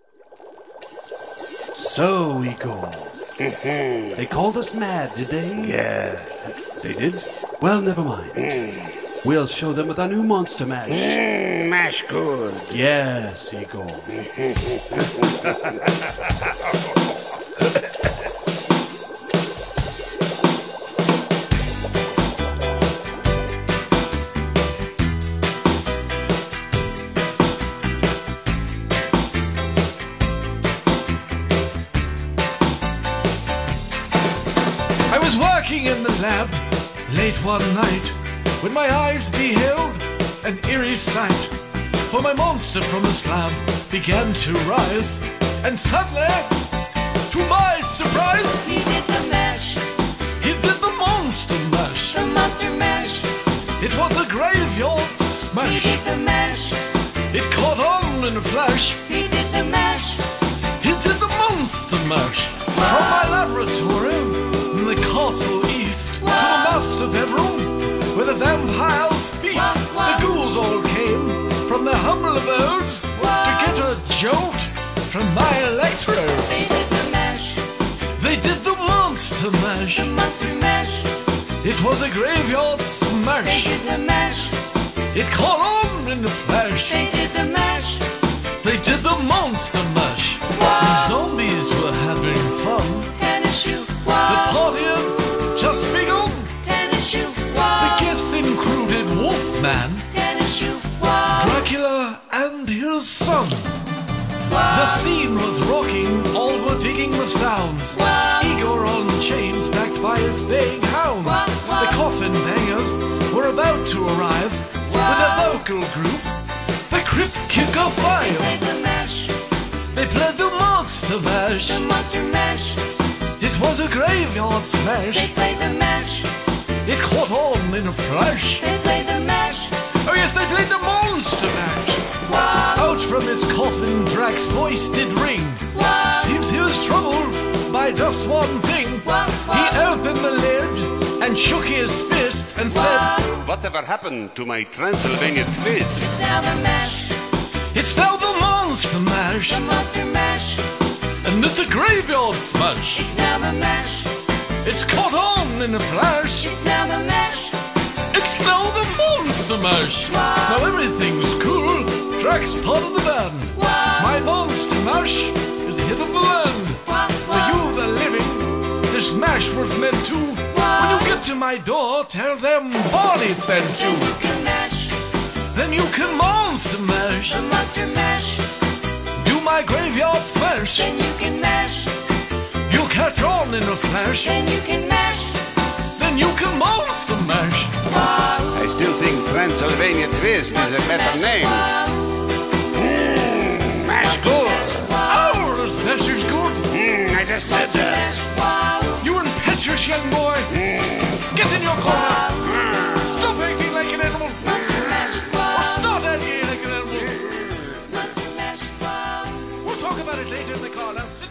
So, Igor, they called us mad, did they? Yes. They did? Well, never mind. We'll show them with our new Monster Mash. Mash good. Yes, Igor. I was working in the lab late one night when my eyes beheld an eerie sight. For my monster from the slab began to rise, and suddenly, to my surprise, He did the mash, he did the monster mash. the monster mash. It was a graveyard He smash. did the mash, It caught on in a flash. he did the mash. He did the monster mash. From my laboratory in the castle east to the master bedroom where the vampires feast. The ghouls all came from their humble abodes to get a jolt from my electrodes. They did the mash, They did the monster mash. the monster mash. It was a graveyard They smash. did the mash, It caught on in a flash. they did the mash. They did the monster mash. The zombies were having fun. Tennis shoe, The party had just begun. tennis shoe, The guests included Wolfman, tennis shoe, Dracula, and his son. The scene was rocking, all were digging the sounds. Igor on chains, backed by his baying hounds. The coffin bangers were about to arrive with a vocal group, the Crypt Kicker They Five. played the mash, They played the monster mash. the monster mash. It was a graveyard They smash. played the mash, It caught on in a flash. they played the mash. Oh yes, they played the monster mash. Out from his coffin, Drax's voice did ring. Seems he was troubled by just one thing. He opened the lid and shook his fist and said, Whatever happened to my Transylvania twist? It's now the mash, "It's now the monster mash, the monster mash. and it's a graveyard smash. It's now the mash, It's caught on in a flash. it's now the mash. It's now the monster mash. Now everything's cool. Drax part of the band. My monster mash is the hit of the land. For you, the living, this mash was meant to. When you get to my door, tell them Barney sent you. Then you can mash, Then you can monster mash. the monster mash. Do my graveyard smash. Then you can mash, You catch on in a flash. then you can mash. Then you can monster mash. I still think Transylvania twist is a better name. Mash good. Oh, this mash is good. I just said that. You impetuous young boy. Get in your corner. Stop acting like an animal. Or start acting like an animal. We'll talk about it later in the car now.